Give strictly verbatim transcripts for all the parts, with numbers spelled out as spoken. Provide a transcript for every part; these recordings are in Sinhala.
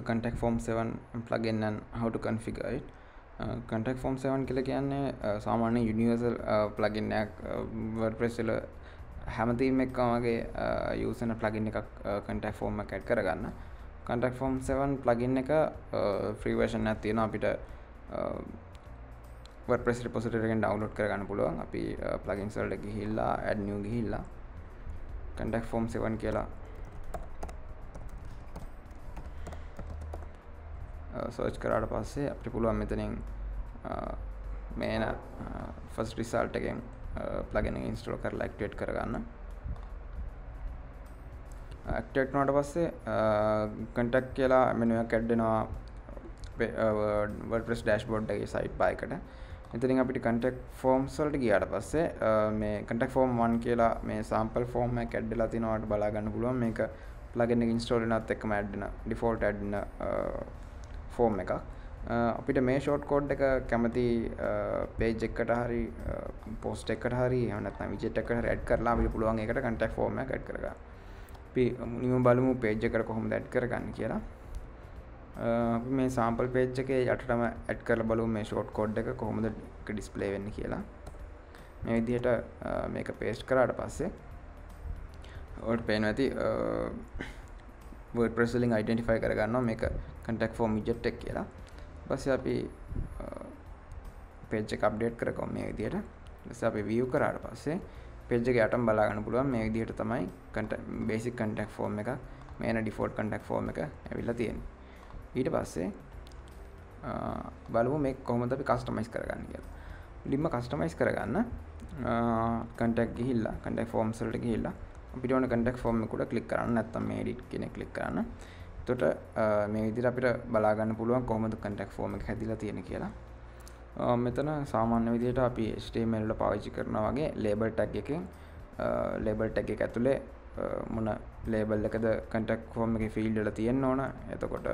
contact form seven plugin and how to configure it. uh, contact form seven කියලා කියන්නේ සාමාන්‍ය universal uh, plugin එකක් uh, WordPress වල හැම theme එකකම වගේ uh, use කරන plugin එකක් uh, contact form එක add කරගන්න. contact form seven plugin එක uh, free version එකක් තියෙනවා අපිට uh, WordPress repository එකෙන් download කරගන්න පුළුවන්. අපි uh, plugins වලට ගිහිල්ලා add new ගිහිල්ලා contact form seven කියලා සර්ච් කරාට පස්සේ අපිට පුළුවන් මෙතනින් මේන ෆස්ට් රිසල්ට් එකෙන් ප්ලගින් එක ඉන්ස්ටෝල් කරලා ඇක්ටිවේට් කරගන්න. ඇක්ටිවේට් වුණාට පස්සේ contact කියලා මෙනු එකක් ඇඩ් වෙනවා WordPress dashboard එකේ site bar එකට. එතනින් අපිට contact forms වලට ගියාට පස්සේ මේ contact form one කියලා මේ sample form එකක් ඇඩ් වෙලා තිනවාට බලා ගන්න පුළුවන්. මේක plugin එක ඉන්ස්ටෝල් වෙනවත් එක්කම ඇඩ් වෙන default ඇඩ් වෙන form එකක්. අපිට මේ short code එක කැමති page එකකට හරි post එකකට හරි එහෙම නැත්නම් widget එකකට හරි add කරලා අපිට පුළුවන් ඒකට contact form එකක් add කරගන්න. අපි මුලින්ම බලමු page එකට කොහොමද add කරගන්නේ කියලා. අපි මේ sample page එකේ යටටම add කරලා බලමු මේ short code එක කොහොමද display වෙන්නේ කියලා. මේ විදිහට මේක paste කරාට පස්සේ ඔයාලට පේනවා ඇති WordPress වලින් identify කරගන්නවා මේක contact form widget එක කියලා. ඊපස්සේ අපි page එක update කරගමු මේ විදිහට. ඊපස්සේ අපි view කරාට පස්සේ page එක යටම බලා ගන්න පුළුවන් මේ විදිහට තමයි basic contact form එක මේන default contact form එක ඇවිල්ලා තියෙන්නේ. ඊට පස්සේ බලමු මේක කොහොමද අපි customize කරගන්නේ කියලා. මුලින්ම customize කරගන්න contact ගිහිල්ලා contact forms වලට ගිහිල්ලා අපිට ඕන contact form එක උඩ click කරන්න නැත්නම් මේ edit කියන එක click කරන්න. එතකොට මේ විදිහට අපිට බලා ගන්න පුළුවන් කොහොමද contact form එක හැදිලා තියෙන්නේ කියලා. මෙතන සාමාන්‍ය විදිහට අපි H T M L වල පාවිච්චි කරනවා වගේ label tag එකෙන් label tag එක ඇතුලේ මොන label එකද contact form එකේ field වල තියෙන්න ඕන. එතකොට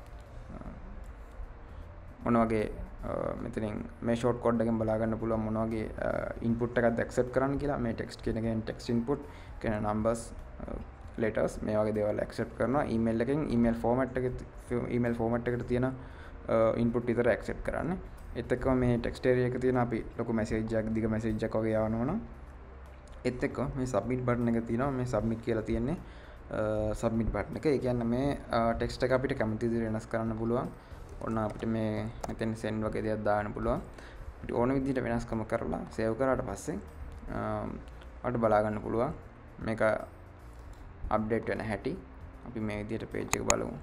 මොන වගේ මෙතනින් මේ short code එකෙන් බලා ගන්න පුළුවන් මොන වගේ input එකක්ද accept කරන්න කියලා. මේ text කියන එකෙන් text input කියන numbers letters මේ වගේ දේවල් accept කරනවා. email එකෙන් email format එකේ email format එකට තියෙන input විතර accept කරන්නේ. ඒත් එක්කම මේ text area එකේ තියෙන අපි ලොකු message එකක් දිග message එකක් වගේ යවනවා නම් ඒත් එක්ක මේ submit button එක තියෙනවා. මේ submit කියලා තියෙන්නේ submit button එක. ඒ කියන්නේ මේ text එක අපිට කැමති විදිහට වෙනස් කරන්න පුළුවන්. ඔන්න අපිට මේ මෙතෙන් send වගේ දෙයක් දාන්න පුළුවන්. අපිට ඕන විදිහට වෙනස්කම කරලා save කරාට පස්සේ අපිට බලා ගන්න පුළුවන් මේක update වෙන හැටි. අපි මේ විදිහට page එක බලමු.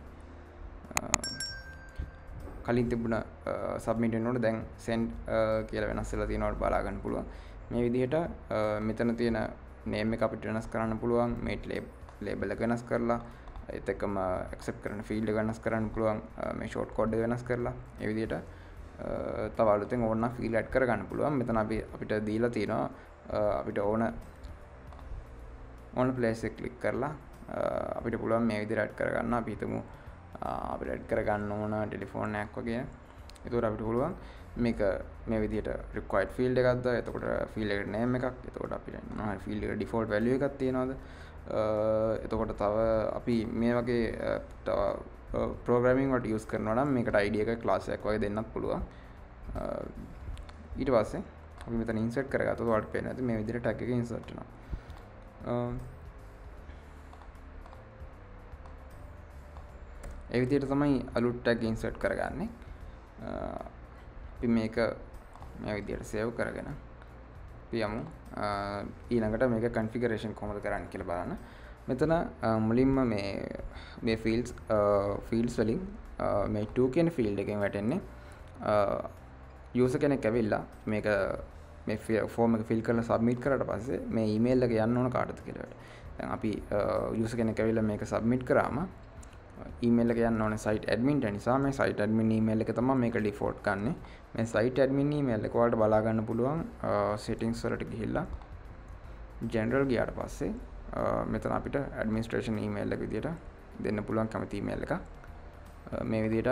කලින් තිබුණ submit වෙනකොට දැන් send කියලා වෙනස් වෙලා තියෙනවට බලා ගන්න පුළුවන්. මේ විදිහට මෙතන තියෙන name එක අපිට වෙනස් කරන්න පුළුවන්. මේ label එක වෙනස් කරලා ඒත් එක්කම accept කරන field එක වෙනස් කරන්න පුළුවන්. මේ short code එක වෙනස් කරලා මේ විදිහට තව අලුතෙන් ඕන නම් field add කරගන්න පුළුවන්. මෙතන අපි අපිට දීලා තියෙනවා අපිට ඕන ඕන place එක click කරලා අපිට පුළුවන් මේ විදිහට add කරගන්න. අපි හිතමු අපිට add කරගන්න ඕන ටෙලිෆෝන් එකක් වගේ. ඒතකොට අපිට පුළුවන් මේක මේ විදිහට required field එකක්ද, එතකොට field එකට name එකක්, එතකොට අපිට මොනවා හරි field එකට default value එකක් තියෙනවද, එතකොට තව අපි මේ වගේ තව programming වලට use කරනවා නම් මේකට I D එක class එකක් වගේ දෙන්නත් පුළුවන්. ඊට පස්සේ අපි මෙතන insert කරගත්තොත් ඔයාලට පේනවා ඇති මේ විදිහට tag එක insert වෙනවා. ඒ විදිහට තමයි අලුත් tag insert කරගන්නේ. අපි මේක මේ විදිහට save කරගෙන අපි යමු ඊළඟට මේක configuration කොහොමද කරන්නේ කියලා බලන්න. මෙතන මුලින්ම මේ මේ fields fields වලින් මේ to කියන field එකෙන් වැටෙන්නේ user කෙනෙක් ඇවිල්ලා මේක මේ form එක fill කරලා submit කරාට පස්සේ මේ email එක යන්න ඕන කාටද කියලා. දැන් අපි user කෙනෙක් ඇවිල්ලා මේක submit කරාම email එක යන්න ඕනේ site admin ට. නිසා මේ site admin email එක තමයි මේක default ගන්නෙ. මේ site admin email එක ඔයාලට බලා ගන්න පුළුවන් settings වලට ගිහිල්ලා general ගියාට පස්සේ මෙතන අපිට administration email එක විදියට දෙන්න පුළුවන් කැමති email එක. මේ විදියට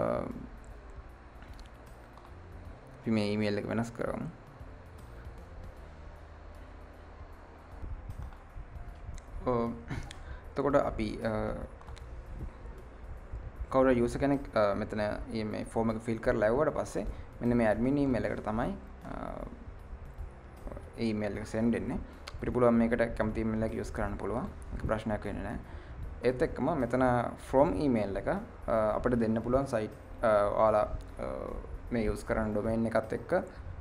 අපි මේ email එක වෙනස් කරමු. එතකොට අපි කවුරු යූසර් කෙනෙක් මෙතන මේ ෆෝම් එක ෆිල් කරලා ආවුවට පස්සේ මෙන්න මේ ඇඩ්මින් ඊමේල් එකට තමයි ඊමේල් එක සෙන්ඩ් වෙන්නේ. අපිට පුළුවන් මේකට කැමති ඊමේල් එක යූස් කරන්න පුළුවන්. ඒක ප්‍රශ්නයක් වෙන්නේ නැහැ. ඒත් එක්කම මෙතන from email එක අපිට දෙන්න පුළුවන් site ඔයාලා මේ යූස් කරන domain එකත් එක්ක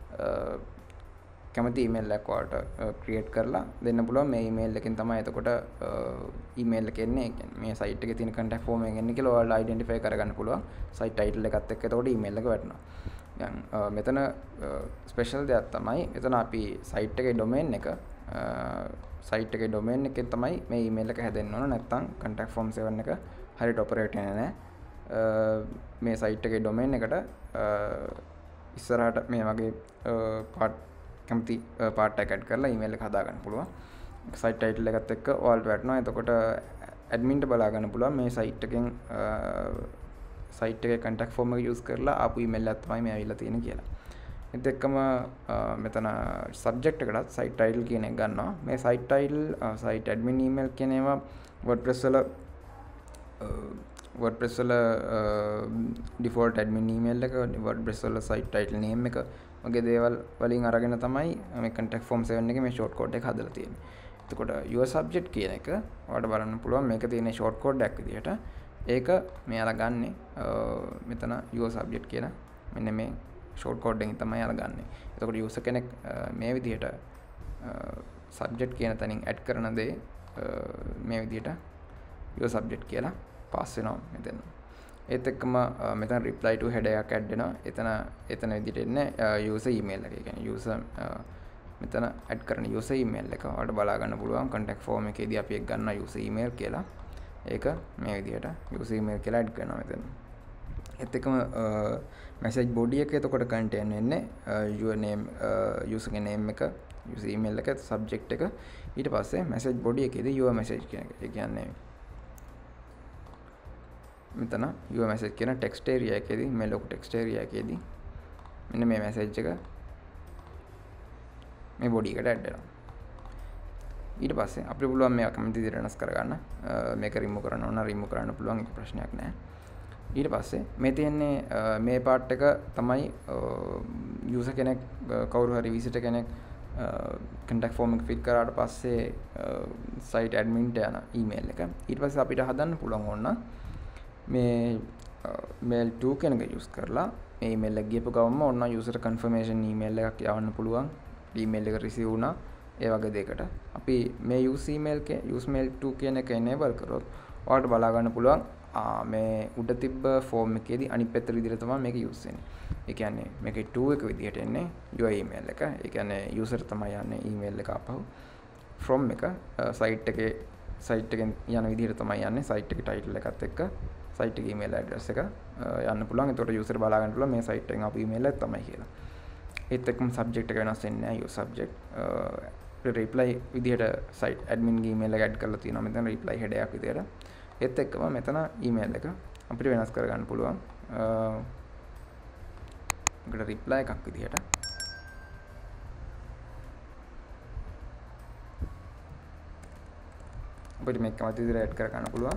කැමති email එකක් ඔයාලට create කරලා දෙන්න පුළුවන්. මේ email එකෙන් තමයි එතකොට email එක එන්නේ. ඒ කියන්නේ මේ site එකේ තියෙන contact form එක එන්නේ කියලා ඔයාලා identify කරගන්න පුළුවන්. site title එකත් එක්ක එතකොට email එක වැටෙනවා. දැන් මෙතන ස්පෙෂල් දෙයක් තමයි මෙතන අපි site එකේ domain එක site එකේ domain එකෙන් තමයි මේ email එක හැදෙන්න ඕන. නැත්නම් contact form seven එක හරියට operate වෙන්නේ නැහැ. මේ site එකේ domain එකට ඉස්සරහට මේ වගේ part කැමති part එක add කරලා email එක හදා ගන්න පුළුවන්. site title එකත් එක්ක ඔයාලට වැටෙනවා. එතකොට admin ට බලා ගන්න පුළුවන් මේ site එකෙන් site එකේ contact form එක use කරලා ආපු email එකක් තමයි මේ ඇවිල්ලා තියෙන්නේ කියලා. ඒත් එක්කම මෙතන subject එකටත් site title කියන එක ගන්නවා. මේ site title site admin email කියන ඒවා WordPress වල WordPress වල default admin email එක WordPress වල site title name එක වගේ දේවල් වලින් අරගෙන තමයි මේ contact form seven එකේ මේ short code එක හදලා තියෙන්නේ. එතකොට your subject කියන එක ඔයාලට බලන්න පුළුවන් මේක තියෙන short code එකක් විදිහට. ඒක මෙයාලා ගන්නෙ මෙතන your subject කියන මෙන්න මේ short code එකෙන් තමයි යාලා ගන්නෙ. එතකොට user කෙනෙක් මේ විදිහට subject කියන තැනින් add කරන දේ මේ විදිහට your subject කියලා pass වෙනවා මෙතන. ඒත් එක්කම මෙතන reply to header එකක් add වෙනවා. එතන එතන විදිහට එන්නේ user email එක. ඒ කියන්නේ user මෙතන add කරන user email එක ඔයාලට බලා ගන්න පුළුවන්. contact form එකේදී අපි එක ගන්නවා user email කියලා. ඒක මේ විදිහට user email කියලා add කරනවා මෙතන. ඒත් එක්කම message body එක එතකොට contain වෙන්නේ your name user ගේ name එක user email එක subject එක ඊට පස්සේ message body එකේදී your message කියන එක. ඒ කියන්නේ මෙතන your message කියන text area එකේදී මේ ලොකු text area එකේදී මෙන්න මේ message එක මේ body එකට add වෙනවා. ඊට පස්සේ අපිට පුළුවන් මේක කැමති විදිහට වෙනස් කරගන්න. මේක remove කරන්න ඕන remove කරන්න පුළුවන්. ඒක ප්‍රශ්නයක් නෑ. ඊට පස්සේ මේ තියෙන්නේ මේ part එක තමයි user කෙනෙක් කවුරු හරි visitor කෙනෙක් contact form එක fill කරාට පස්සේ site admin ට යන email එක. ඊට පස්සේ අපිට හදන්න පුළුවන් ඕන මේ mail to කෙනෙක් use කරලා මේ email එක ගියපු ගමන්ම ඕන user confirmation email එකක් යවන්න පුළුවන්. email එක receive වුණා ඒ වගේ දෙයකට අපි මේ use email එක use mail to කියන එක enable කරොත් ඔයාලට බලා ගන්න පුළුවන් මේ උඩ තිබ්බ form එකේදී අනිත් පැත්තට විදිහට තමයි මේක use වෙන්නේ. ඒ කියන්නේ මේකේ to එක විදිහට එන්නේ your email එක. ඒ කියන්නේ user තමයි යන්නේ email එක ආපහු. from එක site එකේ site එකෙන් යන විදිහට තමයි යන්නේ. site එකේ title එකත් එක්ක site එකේ email address එක යන්න පුළුවන්. එතකොට user බලා ගන්න පුළුවන් මේ site එකෙන් ආපු email එක තමයි කියලා. ඒත් එක්කම subject එක වෙනස් වෙන්නේ නැහැ. your subject reply විදිහට site admin ගේ email එක add කරලා තියෙනවා. මෙතන reply header එකක් විදිහට. ඒත් එක්කම මෙතන email එක අපිට වෙනස් කරගන්න පුළුවන්. ඒකට reply එකක් විදිහට අපිට මේක කැමති විදිහට add කරගන්න පුළුවන්.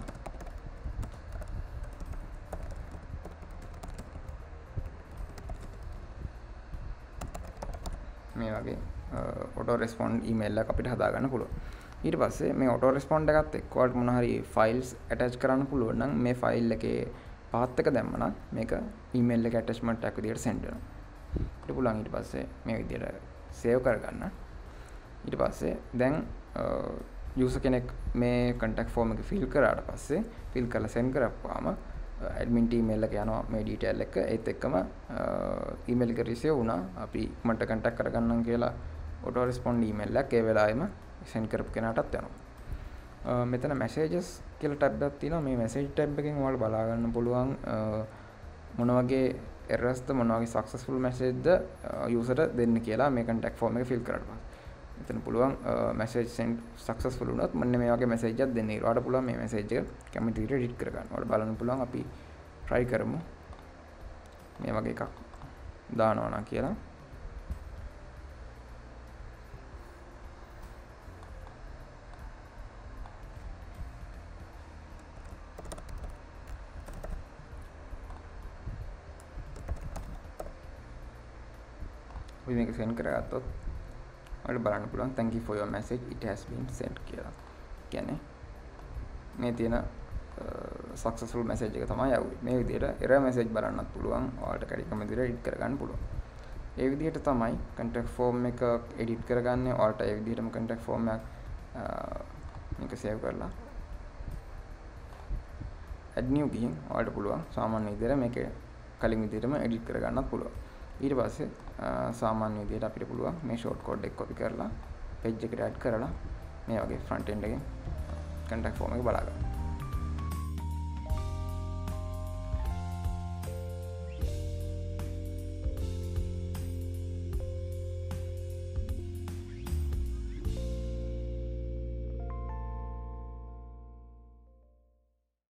මේ වගේ auto respond email එකක් අපිට හදා ගන්න පුළුවන්. ඊට පස්සේ මේ auto respond එකත් එක්ක ඔයාලට මොන හරි files attach කරන්න පුළුවන් නම් මේ file එකේ path එක දැම්මනම් මේක email එක attachment එකක් විදිහට send වෙනවා. අපිට පුළුවන් ඊට පස්සේ මේ විදිහට save කරගන්න. ඊට පස්සේ දැන් user කෙනෙක් මේ contact form එක fill කරාට පස්සේ fill කරලා send කරපුවාම admin email එක යනවා මේ detail එක. ඒත් එක්කම email එක receive වුණා. අපි මට contact කරගන්නම් කියලා auto respond email එකක් ඒ වෙලාවෙම send කරපු කෙනාටත් යනවා. මෙතන messages කියලා tab එකක් තියෙනවා. මේ message tab එකෙන් ඔයාලා බලා ගන්න පුළුවන් මොන වගේ errors ද මොන වගේ successful message ද user-ට දෙන්න කියලා මේ contact form එක fill කරාට පස්සේ. මෙතන පුළුවන් message send successful වුණොත් මෙන්න මේ වගේ message එකක් දෙන්න. ඊට පුළුවන් මේ message එක කැමති විදිහට edit කරගන්න. ඔයාලා බලන්න පුළුවන් අපි try කරමු. මේ වගේ එකක් දානවා නම් කියලා. අපි මේක send කරගත්තොත් ඔයාලට බලන්න පුළුවන් thank you for your message it has been sent කියලා. කියන්නේ මේ තියෙන successful message එක තමයි යවුවේ. මේ විදිහට error message බලන්නත් පුළුවන්. ඔයාලට කැඩිකම විදිහට edit කරගන්න පුළුවන්. ඒ විදිහට තමයි contact form එක edit කරගන්නේ. ඔයාලට ඒ විදිහටම contact form එකක් මේක save කරලා add new ගිහින් ඔයාලට පුළුවන් සාමාන්‍ය විදිහට මේක කලින් විදිහටම edit කරගන්නත් පුළුවන්. ඊට පස්සේ සාමාන්‍ය විදිහට අපිට පුළුවන් මේ short code එක copy කරලා page එකට add කරලා මේ වගේ front end එකෙන් contact form එක බලා ගන්න.